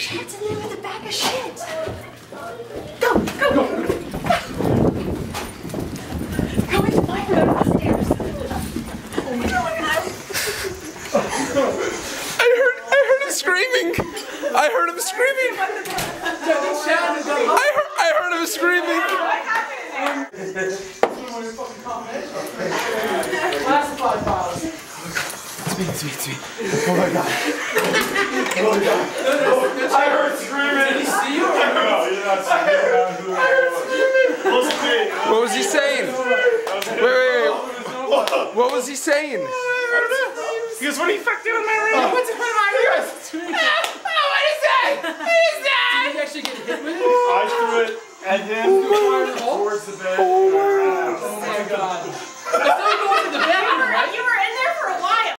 shit's in there with a bag of shit. Go, go, go. Go into my room upstairs. I heard him screaming. I heard him screaming. I heard him screaming. Classified files. It's me. Oh my god. Oh my god. I heard screaming. Did he see you? No, you're not seeing. I heard screaming. What was he saying? Wait. What was he saying? I don't know. He goes, what are you fucking doing in my room? What's in my ears? What is that? What is that? Did you actually get hit with it? I threw it at him towards the bed. Oh my god. You were